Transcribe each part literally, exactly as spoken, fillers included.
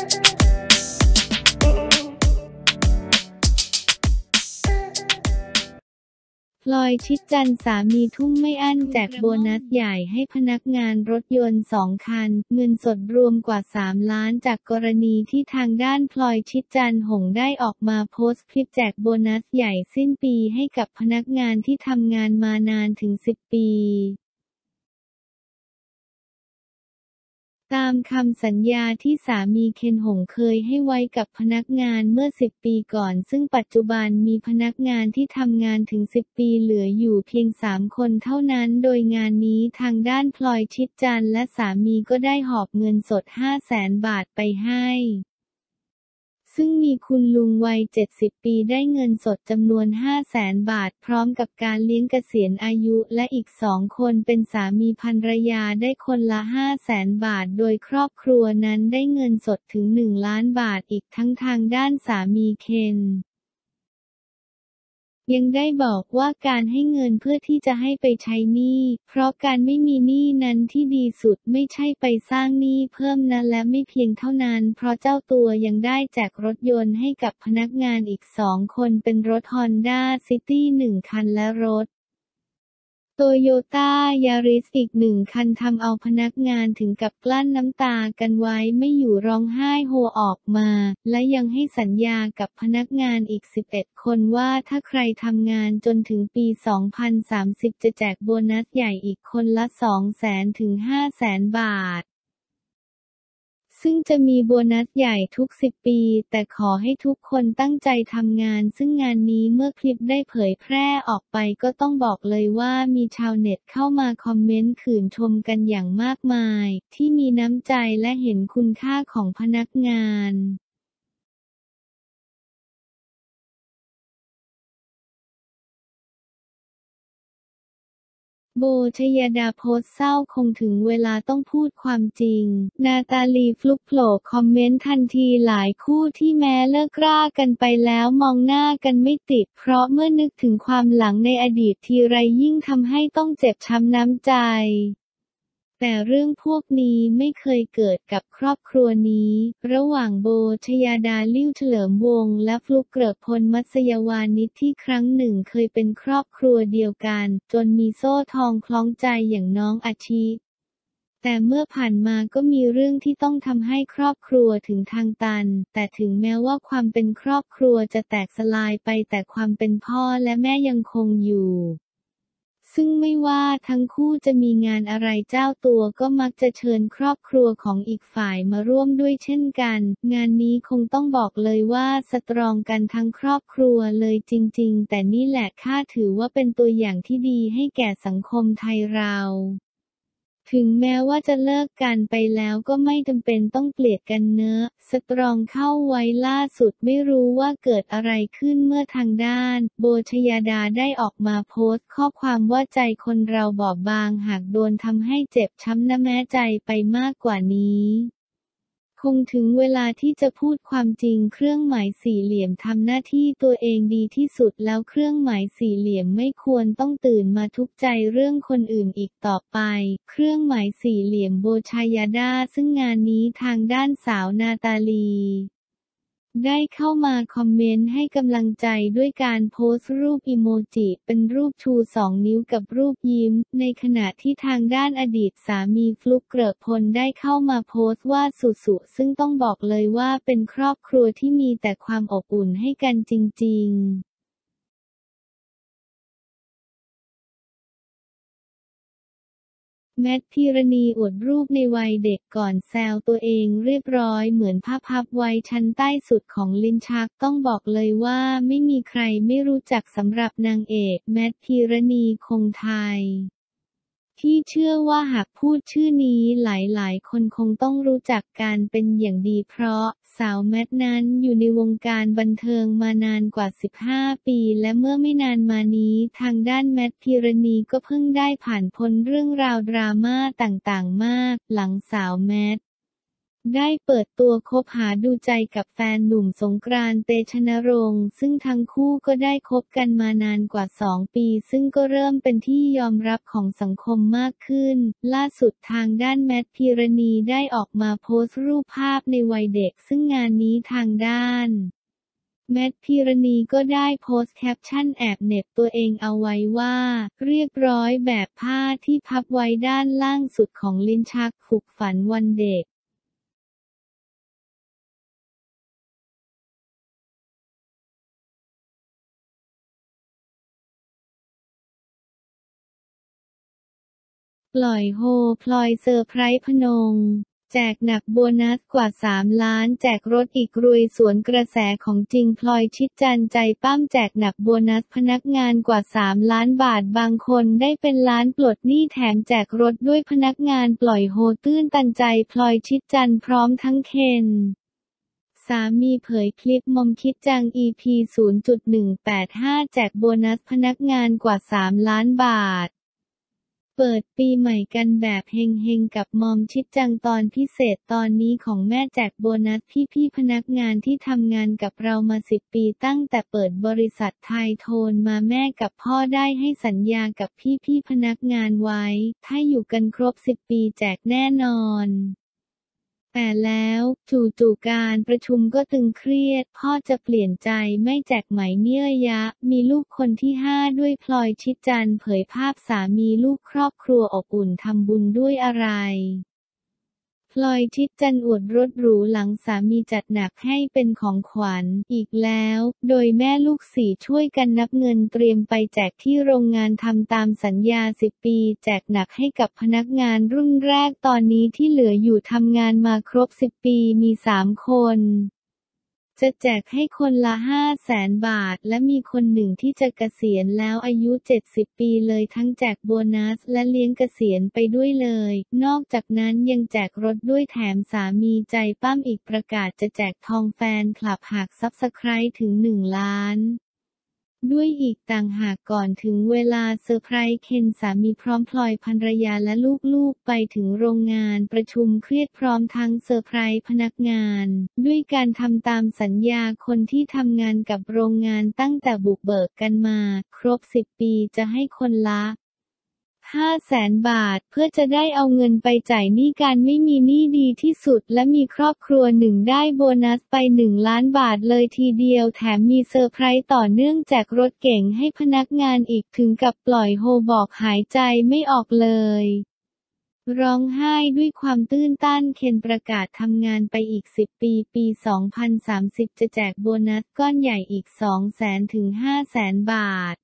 พลอย ชิดจันทร์สามีทุ่มไม่อั้นแจกโบนัสใหญ่ให้พนักงานรถยนต์สองคันเงินสดรวมกว่าสามล้านจากกรณีที่ทางด้านพลอย ชิดจันทร์หงส์ได้ออกมาโพสต์คลิปแจกโบนัสใหญ่สิ้นปีให้กับพนักงานที่ทำงานมานานถึงสิบปีตามคำสัญญาที่สามีเคนหงส์เคยให้ไว้กับพนักงานเมื่อสิบปีก่อนซึ่งปัจจุบันมีพนักงานที่ทำงานถึงสิบปีเหลืออยู่เพียงสามคนเท่านั้นโดยงานนี้ทางด้านพลอย ชิดจันทร์และสามีก็ได้หอบเงินสด ห้าแสน บาทไปให้ซึ่งมีคุณลุงวัยเจ็ดสิบปีได้เงินสดจำนวน ห้าแสน บาทพร้อมกับการเลี้ยงเกษียณอายุและอีกสองคนเป็นสามีภรรยาได้คนละ ห้าแสน บาทโดยครอบครัวนั้นได้เงินสดถึง หนึ่ง ล้านบาทอีกทั้งทางด้านสามีเคนยังได้บอกว่าการให้เงินเพื่อที่จะให้ไปใช้หนี้เพราะการไม่มีหนี้นั้นที่ดีสุดไม่ใช่ไปสร้างหนี้เพิ่มนะและไม่เพียงเท่านั้นเพราะเจ้าตัวยังได้แจกรถยนต์ให้กับพนักงานอีกสองคนเป็นรถฮอนด้าซิตี้หนึ่งคันและรถโตโยต้ายาริสอีกหนึ่งคันทำเอาพนักงานถึงกับกลั้นน้ำตากันไว้ไม่อยู่ร้องไห้โฮออกมาและยังให้สัญญากับพนักงานอีกสิบเอ็ดคนว่าถ้าใครทำงานจนถึงปีสองพันสามสิบจะแจกโบนัสใหญ่อีกคนละ สองแสน ถึง ห้าแสน บาทซึ่งจะมีโบนัสใหญ่ทุกสิบปีแต่ขอให้ทุกคนตั้งใจทำงานซึ่งงานนี้เมื่อคลิปได้เผยแพร่ออกไปก็ต้องบอกเลยว่ามีชาวเน็ตเข้ามาคอมเมนต์ชื่นชมกันอย่างมากมายที่มีน้ำใจและเห็นคุณค่าของพนักงานโบ ชยดาโพสต์เศร้าคงถึงเวลาต้องพูดความจริงนาตาลีฟลุกโผล่คอมเมนต์ทันทีหลายคู่ที่แม้เลิกรากันไปแล้วมองหน้ากันไม่ติดเพราะเมื่อนึกถึงความหลังในอดีตทีไรยิ่งทำให้ต้องเจ็บช้ำน้ำใจแต่เรื่องพวกนี้ไม่เคยเกิดกับครอบครัวนี้ระหว่างโบ ชยดา ลิ่วเฉลิมวงศ์และฟลุก เกริกพล มัสยวานิชที่ครั้งหนึ่งเคยเป็นครอบครัวเดียวกันจนมีโซ่ทองคล้องใจอย่างน้องอาชิแต่เมื่อผ่านมาก็มีเรื่องที่ต้องทำให้ครอบครัวถึงทางตันแต่ถึงแม้ว่าความเป็นครอบครัวจะแตกสลายไปแต่ความเป็นพ่อและแม่ยังคงอยู่ซึ่งไม่ว่าทั้งคู่จะมีงานอะไรเจ้าตัวก็มักจะเชิญครอบครัวของอีกฝ่ายมาร่วมด้วยเช่นกันงานนี้คงต้องบอกเลยว่าสตรองกันทั้งครอบครัวเลยจริงๆแต่นี่แหละข้าถือว่าเป็นตัวอย่างที่ดีให้แก่สังคมไทยเราถึงแม้ว่าจะเลิกกันไปแล้วก็ไม่จำเป็นต้องเกลียดกันเนอะสตรองเข้าไว้ล่าสุดไม่รู้ว่าเกิดอะไรขึ้นเมื่อทางด้านโบ ชยดาได้ออกมาโพสต์ข้อความว่าใจคนเราบอบบางหากโดนทำให้เจ็บช้ำนะแม้ใจไปมากกว่านี้คงถึงเวลาที่จะพูดความจริงเครื่องหมายสี่เหลี่ยมทำหน้าที่ตัวเองดีที่สุดแล้วเครื่องหมายสี่เหลี่ยมไม่ควรต้องตื่นมาทุกข์ใจเรื่องคนอื่นอีกต่อไปเครื่องหมายสี่เหลี่ยมโบ ชยดาซึ่งงานนี้ทางด้านสาวนาตาลีได้เข้ามาคอมเมนต์ให้กำลังใจด้วยการโพสต์รูปอิโมจิเป็นรูปชูสองนิ้วกับรูปยิ้มในขณะที่ทางด้านอดีตสามีฟลุก เกริกพลได้เข้ามาโพสต์ว่าสุๆซึ่งต้องบอกเลยว่าเป็นครอบครัวที่มีแต่ความอบอุ่นให้กันจริงๆแมท พีรณีอวดรูปในวัยเด็กก่อนแซวตัวเองเรียบร้อยเหมือนภาพพับไว้ชั้นใต้สุดของลิ้นชักต้องบอกเลยว่าไม่มีใครไม่รู้จักสำหรับนางเอกแมท พีรณีคงไทยที่เชื่อว่าหากพูดชื่อนี้หลายๆคนคงต้องรู้จักกันเป็นอย่างดีเพราะสาวแมทนั้นอยู่ในวงการบันเทิงมานานกว่าสิบห้าปีและเมื่อไม่นานมานี้ทางด้านแมท พีรณีก็เพิ่งได้ผ่านพ้นเรื่องราวดราม่าต่างๆมากหลังสาวแมทได้เปิดตัวคบหาดูใจกับแฟนหนุ่มสงกรานต์ เตชะณรงค์ซึ่งทั้งคู่ก็ได้คบกันมานานกว่าสองปีซึ่งก็เริ่มเป็นที่ยอมรับของสังคมมากขึ้นล่าสุดทางด้านแมท พีรณีได้ออกมาโพสต์รูปภาพในวัยเด็กซึ่งงานนี้ทางด้านแมท พีรณีก็ได้โพสต์แคปชั่นแอบเหน็บตัวเองเอาไว้ว่าเรียบร้อยแบบผ้าที่พับไว้ด้านล่างสุดของลิ้นชักผูกฝันวันเด็กปล่อยโฮพลอยเซอร์ไพรส์พนงแจกหนักโบนัสกว่าสามล้านแจกรถอีกรวยสวนกระแสของจริงพลอยชิดจันทร์ใจปั้มแจกหนักโบนัสพนักงานกว่าสามล้านบาทบางคนได้เป็นล้านปลดหนี้แถมแจกรถด้วยพนักงานปล่อยโฮตื้นตันใจพลอยชิดจันทร์พร้อมทั้งเคนสามีเผยคลิปมอมคิดจัง อี พี ศูนย์จุดหนึ่งแปดห้า แจกโบนัสพนักงานกว่าสามล้านบาทเปิดปีใหม่กันแบบเฮงๆกับมอมชิดจังตอนพิเศษตอนนี้ของแม่แจกโบนัสพี่ๆพนักงานที่ทำงานกับเรามาสิบปีตั้งแต่เปิดบริษัทไทยโทนมาแม่กับพ่อได้ให้สัญญากับพี่ๆพนักงานไว้ถ้าอยู่กันครบสิบปีแจกแน่นอนแต่แล้วจู่ๆการประชุมก็ตึงเครียดพ่อจะเปลี่ยนใจไม่แจกไหมเนี่ยยะมีลูกคนที่ห้าด้วยพลอยชิดจันทร์เผยภาพสามีลูกครอบครัวอบอุ่นทำบุญด้วยอะไรพลอยชิดจันทร์อวดรถหรูหลังสามีจัดหนักให้เป็นของขวัญอีกแล้วโดยแม่ลูกสี่ช่วยกันนับเงินเตรียมไปแจกที่โรงงานทำตามสัญญาสิบปีแจกหนักให้กับพนักงานรุ่นแรกตอนนี้ที่เหลืออยู่ทำงานมาครบสิบปีมีสามคนจะแจกให้คนละ ห้าแสน บาทและมีคนหนึ่งที่จะเกษียณแล้วอายุเจ็ดสิบปีเลยทั้งแจกโบนัสและเลี้ยงเกษียณไปด้วยเลยนอกจากนั้นยังแจกรถด้วยแถมสามีใจปั้มอีกประกาศจะแจกทองแฟนคลับหากซับสไครบ์ถึงหนึ่งล้านด้วยอีกต่างหากก่อนถึงเวลาเซอร์ไพรส์เคนสามีพร้อมพลอยภรรยาและลูกๆไปถึงโรงงานประชุมเครียดพร้อมทั้งเซอร์ไพรส์พนักงานด้วยการทำตามสัญญาคนที่ทำงานกับโรงงานตั้งแต่บุกเบิกกันมาครบสิบปีจะให้คนละห้าแสน บาทเพื่อจะได้เอาเงินไปจ่ายหนี้การไม่มีหนี้ดีที่สุดและมีครอบครัวหนึ่งได้โบนัสไปหนึ่งล้านบาทเลยทีเดียวแถมมีเซอร์ไพรส์ต่อเนื่องแจกรถเก๋งให้พนักงานอีกถึงกับปล่อยโฮบอกหายใจไม่ออกเลยร้องไห้ด้วยความตื้นตันเคนประกาศทำงานไปอีกสิบปีปีสองพันสามสิบจะแจกโบนัสก้อนใหญ่อีก สองแสน ถึง ห้าแสน บาท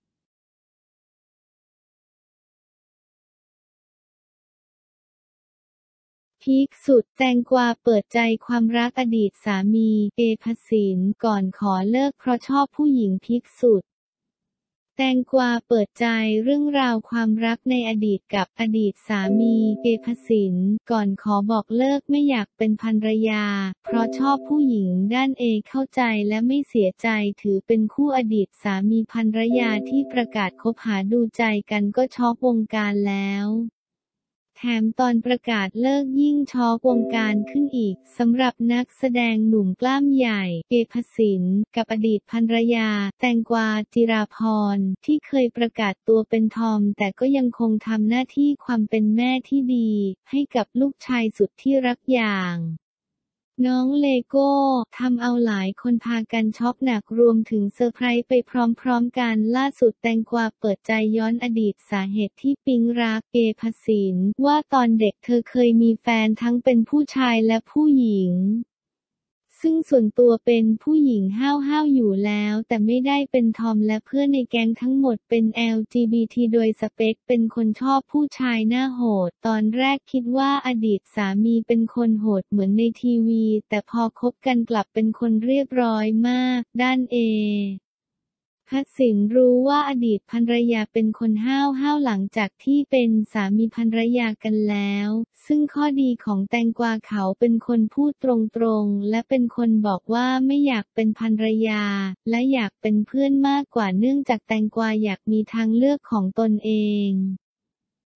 พีคสุดแตงกวาเปิดใจความรักอดีตสามีเอพสินก่อนขอเลิกเพราะชอบผู้หญิงพีคสุดแตงกวาเปิดใจเรื่องราวความรักในอดีตกับอดีตสามีเอพสินก่อนขอบอกเลิกไม่อยากเป็นภรรยาเพราะชอบผู้หญิงด้านเอเข้าใจและไม่เสียใจถือเป็นคู่อดีตสามีภรรยาที่ประกาศคบหาดูใจกันก็ช็อกวงการแล้วแถมตอนประกาศเลิกยิ่งช็อกวงการขึ้นอีกสำหรับนักแสดงหนุ่มกล้ามใหญ่เอพสินกับอดีตภรรยาแตงกวาจิราพรที่เคยประกาศตัวเป็นทอมแต่ก็ยังคงทำหน้าที่ความเป็นแม่ที่ดีให้กับลูกชายสุดที่รักอย่างน้องเลโก้ทำเอาหลายคนพากันช็อกหนักรวมถึงเซอร์ไพรส์ไปพร้อมๆกันล่าสุดแตงกวาเปิดใจย้อนอดีตสาเหตุที่ปิ๊งรักเอพสินว่าตอนเด็กเธอเคยมีแฟนทั้งเป็นผู้ชายและผู้หญิงซึ่งส่วนตัวเป็นผู้หญิงห้าวๆอยู่แล้วแต่ไม่ได้เป็นทอมและเพื่อนในแก๊งทั้งหมดเป็น แอล จี บี ที โดยสเปคเป็นคนชอบผู้ชายหน้าโหดตอนแรกคิดว่าอดีตสามีเป็นคนโหดเหมือนในทีวีแต่พอคบกันกลับเป็นคนเรียบร้อยมากด้านเอพสินรู้ว่าอดีตภรรยาเป็นคนห้าวห้าวหลังจากที่เป็นสามีภรรยากันแล้วซึ่งข้อดีของแตงกวาเขาเป็นคนพูดตรงๆและเป็นคนบอกว่าไม่อยากเป็นภรรยาและอยากเป็นเพื่อนมากกว่าเนื่องจากแตงกวาอยากมีทางเลือกของตนเอง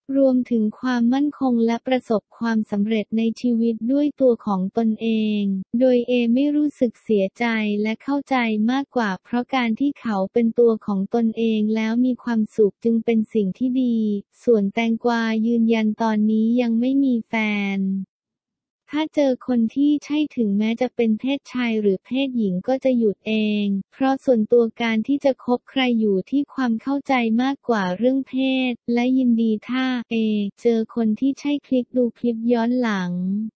รวมถึงความมั่นคงและประสบความสำเร็จในชีวิตด้วยตัวของตนเอง โดยเอไม่รู้สึกเสียใจและเข้าใจมากกว่าเพราะการที่เขาเป็นตัวของตนเองแล้วมีความสุขจึงเป็นสิ่งที่ดี ส่วนแตงกวายืนยันตอนนี้ยังไม่มีแฟน ถ้าเจอคนที่ใช่ถึงแม้จะเป็นเพศชายหรือเพศหญิงก็จะหยุดเอง เพราะส่วนตัวการที่จะคบใครอยู่ที่ความเข้าใจมากกว่าเรื่องเพศ และยินดีถ้า เอ เจอคนที่ใช่คลิกดูคลิปย้อนหลัง